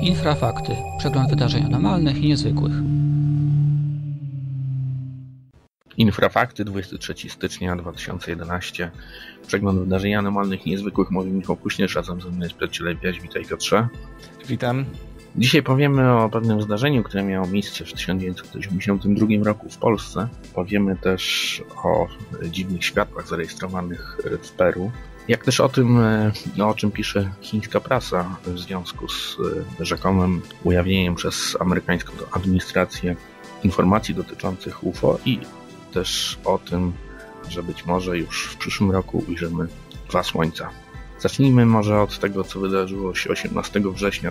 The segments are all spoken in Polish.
Infrafakty. Przegląd wydarzeń anormalnych i niezwykłych. Infrafakty, 23 stycznia 2011. Przegląd wydarzeń anormalnych i niezwykłych. Mówi Michał Kuśnierz, razem ze mną jest Piotr Cielebiaś. Witaj, Piotrze. Witam. Dzisiaj powiemy o pewnym zdarzeniu, które miało miejsce w 1982 roku w Polsce. Powiemy też o dziwnych światłach zarejestrowanych w Peru. Jak też o tym, o czym pisze chińska prasa w związku z rzekomym ujawnieniem przez amerykańską administrację informacji dotyczących UFO i też o tym, że być może już w przyszłym roku ujrzymy dwa słońca. Zacznijmy może od tego, co wydarzyło się 18 września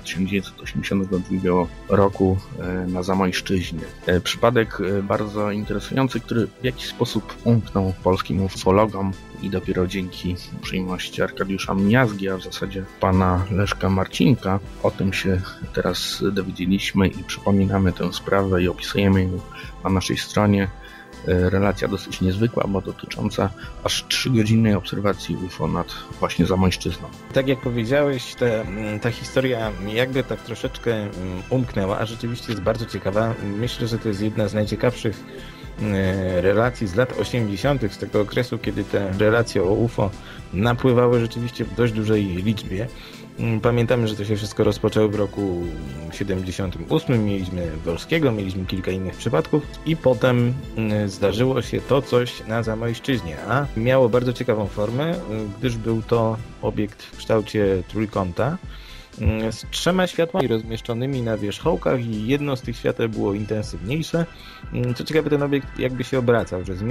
1982 roku na Zamojszczyźnie. Przypadek bardzo interesujący, który w jakiś sposób umknął polskim ufologom i dopiero dzięki uprzejmości Arkadiusza Miazgi, a w zasadzie pana Leszka Marcinka, o tym się teraz dowiedzieliśmy i przypominamy tę sprawę i opisujemy ją na naszej stronie. Relacja dosyć niezwykła, bo dotycząca aż 3-godzinnej obserwacji UFO nad właśnie Zamojszczyzną. Tak jak powiedziałeś, ta historia jakby tak troszeczkę umknęła, a rzeczywiście jest bardzo ciekawa. Myślę, że to jest jedna z najciekawszych relacji z lat 80., z tego okresu, kiedy te relacje o UFO napływały rzeczywiście w dość dużej liczbie. Pamiętamy, że to się wszystko rozpoczęło w roku 78, mieliśmy Wolskiego, mieliśmy kilka innych przypadków i potem zdarzyło się to coś na Zamojszczyźnie, a miało bardzo ciekawą formę, gdyż był to obiekt w kształcie trójkąta z 3 światłami rozmieszczonymi na wierzchołkach i jedno z tych świateł było intensywniejsze. Co ciekawe, ten obiekt jakby się obracał, że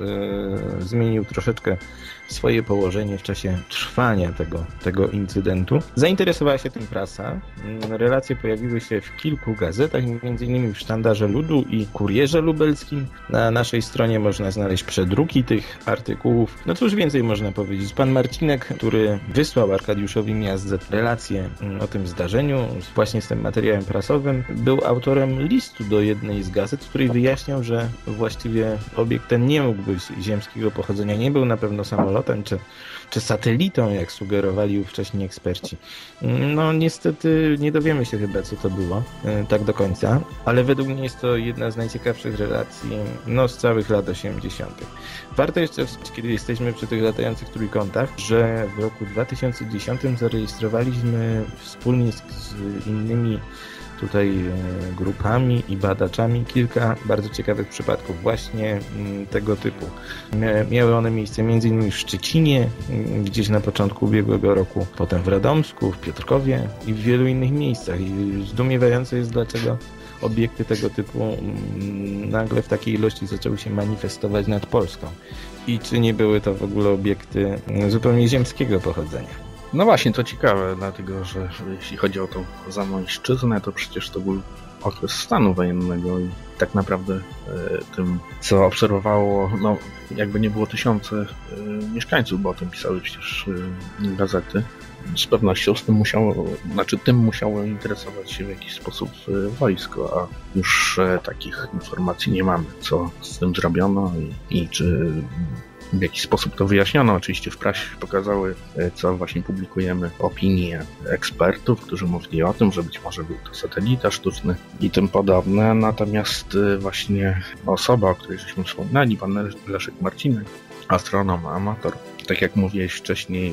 zmienił troszeczkę swoje położenie w czasie trwania tego incydentu. Zainteresowała się tym prasa. Relacje pojawiły się w kilku gazetach, m.in. w Sztandarze Ludu i Kurierze Lubelskim. Na naszej stronie można znaleźć przedruki tych artykułów. No cóż więcej można powiedzieć. Pan Marcinek, który wysłał Arkadiuszowi Miazdze relację o tym zdarzeniu, właśnie z tym materiałem prasowym, był autorem listu do jednej z gazet, w której wyjaśniał, że właściwie obiekt ten nie mógł być ziemskiego pochodzenia, nie był na pewno samolotem czy satelitą, jak sugerowali ówcześni eksperci. No niestety nie dowiemy się chyba, co to było tak do końca, ale według mnie jest to jedna z najciekawszych relacji z całych lat 80. Warto jeszcze, kiedy jesteśmy przy tych latających trójkątach, że w roku 2010 zarejestrowaliśmy wspólnie z innymi tutaj grupami i badaczami kilka bardzo ciekawych przypadków właśnie tego typu. Miały one miejsce m.in. w Szczecinie, gdzieś na początku ubiegłego roku, potem w Radomsku, w Piotrkowie i w wielu innych miejscach. I zdumiewające jest, dlaczego obiekty tego typu nagle w takiej ilości zaczęły się manifestować nad Polską. I czy nie były to w ogóle obiekty zupełnie ziemskiego pochodzenia. No właśnie, to ciekawe, dlatego że jeśli chodzi o tą Zamojszczyznę, to przecież to był okres stanu wojennego i tak naprawdę tym, co obserwowało, jakby nie było tysiące mieszkańców, bo o tym pisały przecież gazety. Z pewnością tym musiało interesować się w jakiś sposób wojsko, a już takich informacji nie mamy, co z tym zrobiono i czy w jaki sposób to wyjaśniono. Oczywiście w prasie pokazały, co właśnie publikujemy, opinie ekspertów, którzy mówili o tym, że być może był to satelita sztuczny i tym podobne. Natomiast właśnie osoba, o której żeśmy wspominali, pan Leszek Marcinek, astronom, amator, tak jak mówiłeś wcześniej,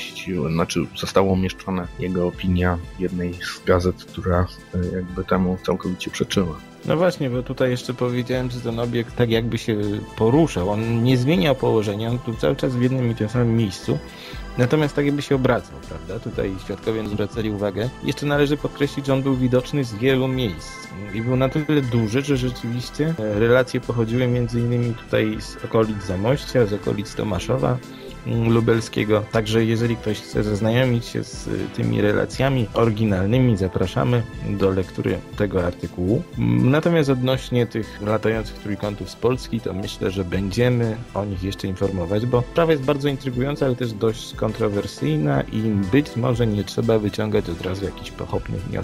została umieszczona jego opinia w jednej z gazet, która jakby temu całkowicie przeczyła. No właśnie, bo tutaj jeszcze powiedziałem, że ten obiekt tak jakby się poruszał. On nie zmieniał położenia, on tu cały czas w jednym i tym samym miejscu. Natomiast tak jakby się obracał, prawda? Tutaj świadkowie zwracali uwagę. Jeszcze należy podkreślić, że on był widoczny z wielu miejsc. I był na tyle duży, że rzeczywiście relacje pochodziły m.in. tutaj z okolic Zamościa, z okolic Tomaszowa Lubelskiego. Także jeżeli ktoś chce zaznajomić się z tymi relacjami oryginalnymi, zapraszamy do lektury tego artykułu. Natomiast odnośnie tych latających trójkątów z Polski, to myślę, że będziemy o nich jeszcze informować, bo sprawa jest bardzo intrygująca, ale też dość kontrowersyjna i być może nie trzeba wyciągać od razu jakichś pochopnych wniosków.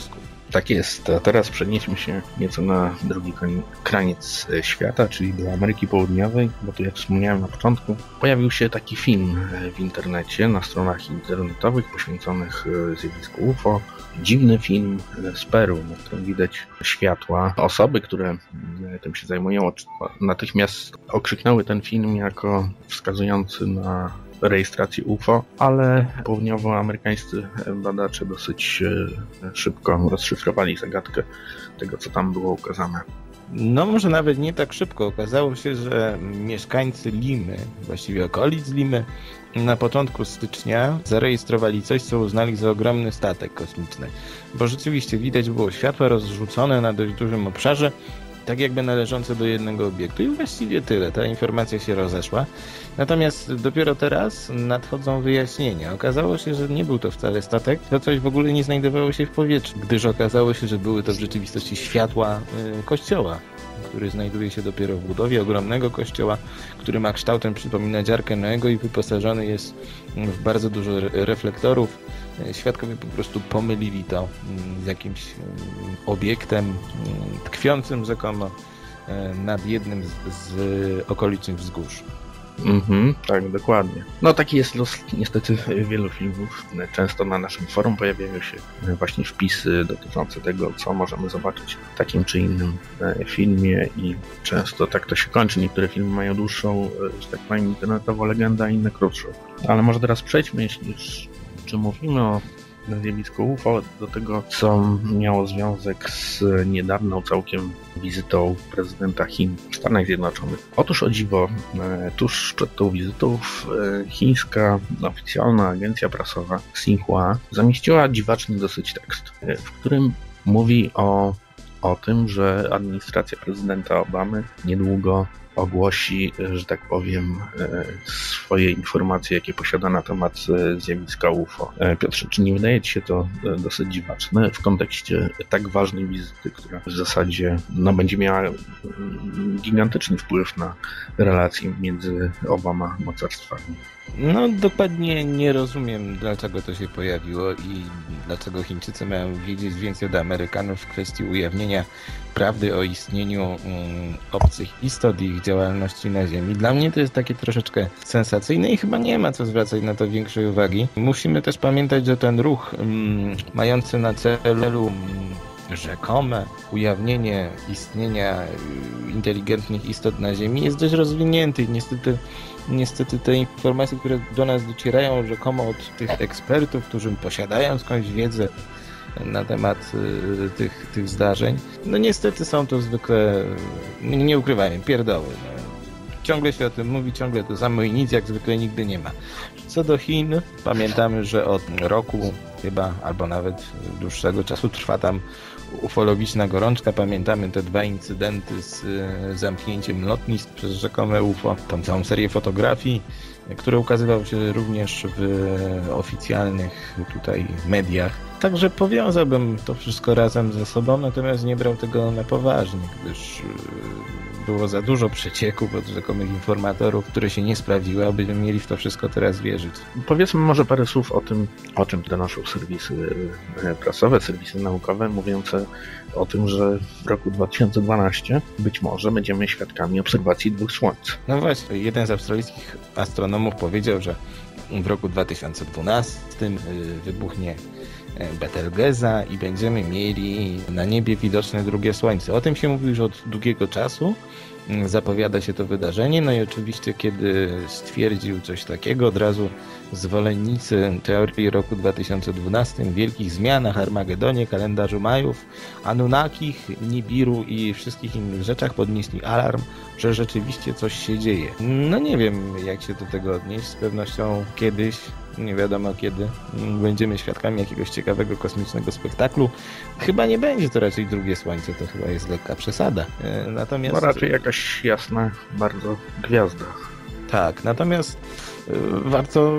Tak jest, a teraz przenieśmy się nieco na drugi kraniec świata, czyli do Ameryki Południowej, bo tu jak wspomniałem na początku, pojawił się taki film w internecie, na stronach internetowych poświęconych zjawisku UFO. Dziwny film z Peru, na którym widać światła. Osoby, które tym się zajmują, natychmiast okrzyknęły ten film jako wskazujący na rejestracji UFO, ale południowoamerykańscy badacze dosyć szybko rozszyfrowali zagadkę tego, co tam było ukazane. No może nawet nie tak szybko. Okazało się, że mieszkańcy Limy, właściwie okolic Limy, na początku stycznia zarejestrowali coś, co uznali za ogromny statek kosmiczny. Bo rzeczywiście widać było światła rozrzucone na dość dużym obszarze, tak jakby należące do jednego obiektu. I właściwie tyle. Ta informacja się rozeszła. Natomiast dopiero teraz nadchodzą wyjaśnienia. Okazało się, że nie był to wcale statek, to coś w ogóle nie znajdowało się w powietrzu, gdyż okazało się, że były to w rzeczywistości światła kościoła, który znajduje się dopiero w budowie ogromnego kościoła, który ma kształtem przypominać Arkę Noego i wyposażony jest w bardzo dużo reflektorów. Świadkowie po prostu pomylili to z jakimś obiektem tkwiącym rzekomo nad jednym z okolicznych wzgórz. Tak, dokładnie. No taki jest los niestety wielu filmów. Często na naszym forum pojawiają się właśnie wpisy dotyczące tego, co możemy zobaczyć w takim czy innym filmie i często tak to się kończy. Niektóre filmy mają dłuższą, że tak powiem, internetową legendę, a inne krótszą. Ale może teraz przejdźmy, jeśli już mówimy o zjawisku UFO, do tego, co miało związek z niedawną całkiem wizytą prezydenta Chin w Stanach Zjednoczonych. Otóż o dziwo, tuż przed tą wizytą chińska oficjalna agencja prasowa Xinhua zamieściła dziwaczny dosyć tekst, w którym mówi o tym, że administracja prezydenta Obamy niedługo ogłosi, że tak powiem, swoje informacje, jakie posiada na temat zjawiska UFO. Piotrze, czy nie wydaje Ci się to dosyć dziwaczne w kontekście tak ważnej wizyty, która w zasadzie będzie miała gigantyczny wpływ na relacje między oboma mocarstwami? No dokładnie nie rozumiem, dlaczego to się pojawiło i dlaczego Chińczycy mają wiedzieć więcej od Amerykanów w kwestii ujawnienia prawdy o istnieniu obcych istot i ich działalności na Ziemi. Dla mnie to jest takie troszeczkę sensacyjne i chyba nie ma co zwracać na to większej uwagi. Musimy też pamiętać, że ten ruch mający na celu rzekome ujawnienie istnienia inteligentnych istot na Ziemi jest dość rozwinięty i niestety te informacje, które do nas docierają rzekomo od tych ekspertów, którzy posiadają skądś wiedzę na temat tych zdarzeń, no niestety są to zwykle, nie ukrywajmy, pierdoły. No. Ciągle się o tym mówi, ciągle to samo i nic jak zwykle nigdy nie ma. Co do Chin, pamiętamy, że od roku chyba, albo nawet dłuższego czasu trwa tam ufologiczna gorączka. Pamiętamy te 2 incydenty z zamknięciem lotnisk przez rzekome UFO, tą całą serię fotografii, które ukazywały się również w oficjalnych tutaj mediach. Także powiązałbym to wszystko razem ze sobą, natomiast nie brał tego na poważnie, gdyż było za dużo przecieków od rzekomych informatorów, które się nie sprawdziły, abyśmy mieli w to wszystko teraz wierzyć. Powiedzmy może parę słów o czym donoszą serwisy prasowe, serwisy naukowe, mówiące o tym, że w roku 2012 być może będziemy świadkami obserwacji 2 słońc. No właśnie, jeden z australijskich astronomów powiedział, że w roku 2012 wybuchnie Betelgeza i będziemy mieli na niebie widoczne drugie słońce. O tym się mówi już od długiego czasu. Zapowiada się to wydarzenie, no i oczywiście kiedy stwierdził coś takiego, od razu zwolennicy teorii roku 2012, wielkich zmianach, Armagedonie, kalendarzu Majów, Anunnakich, Nibiru i wszystkich innych rzeczach podnieśli alarm, że rzeczywiście coś się dzieje. No nie wiem, jak się do tego odnieść, z pewnością kiedyś, nie wiadomo kiedy, będziemy świadkami jakiegoś ciekawego kosmicznego spektaklu. Chyba nie będzie to raczej drugie słońce, to chyba jest lekka przesada. Natomiast no raczej jakaś jasna bardzo gwiazda. Tak, natomiast warto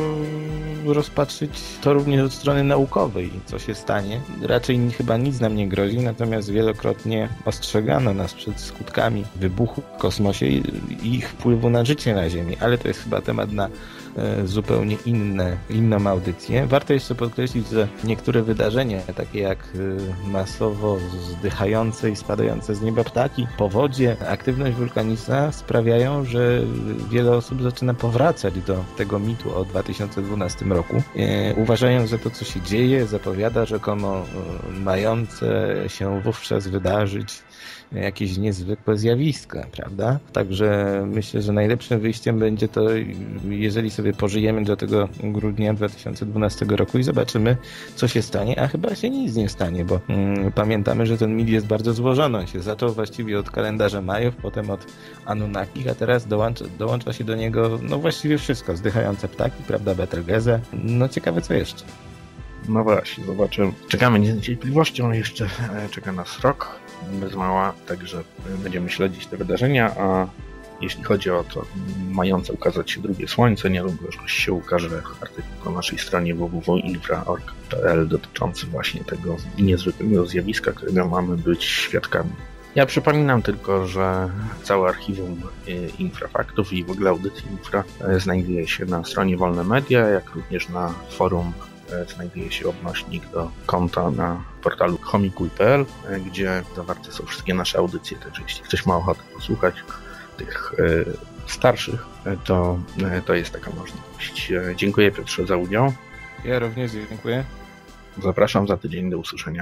rozpatrzyć to również od strony naukowej, co się stanie. Raczej chyba nic nam nie grozi, natomiast wielokrotnie ostrzegano nas przed skutkami wybuchu w kosmosie i ich wpływu na życie na Ziemi, ale to jest chyba temat na zupełnie inną audycję. Warto jeszcze podkreślić, że niektóre wydarzenia, takie jak masowo zdychające i spadające z nieba ptaki, powodzie, aktywność wulkaniczna sprawiają, że wiele osób zaczyna powracać do tego mitu o 2012 roku, uważając, że to, co się dzieje, zapowiada rzekomo mające się wówczas wydarzyć jakieś niezwykłe zjawiska, prawda? Także myślę, że najlepszym wyjściem będzie to, jeżeli sobie pożyjemy do tego grudnia 2012 roku i zobaczymy, co się stanie, a chyba się nic nie stanie, bo pamiętamy, że ten mit jest bardzo złożony. On się zaczął właściwie od kalendarza Majów, potem od Anunnakich, a teraz dołącza się do niego no właściwie wszystko. Zdychające ptaki, prawda, Betelgeze. No ciekawe co jeszcze. No właśnie, zobaczymy. Czekamy z niecierpliwością, jeszcze czeka nas rok bez mała, także będziemy śledzić te wydarzenia, a jeśli chodzi o to mające ukazać się drugie słońce, niedługo już się ukaże artykuł na naszej stronie www.infra.org.pl dotyczący właśnie tego niezwykłego zjawiska, którego mamy być świadkami. Ja przypominam tylko, że całe archiwum Infrafaktów i w ogóle audycji Infra znajduje się na stronie Wolne Media, jak również na forum znajduje się odnośnik do konta na portalu homikuj.pl, gdzie zawarte są wszystkie nasze audycje, także jeśli ktoś ma ochotę posłuchać tych starszych, to jest taka możliwość. Dziękuję Piotrze za udział. Ja również dziękuję. Zapraszam za tydzień, do usłyszenia.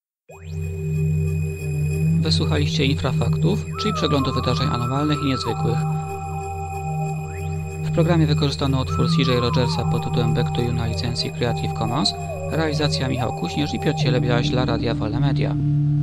Wysłuchaliście Infrafaktów, czyli przeglądu wydarzeń anomalnych i niezwykłych. W programie wykorzystano utwór CJ Rogersa pod tytułem Back to You na licencji Creative Commons, realizacja Michał Kuśnierz i Piotr Cielebiaś dla Radia Wolne Media.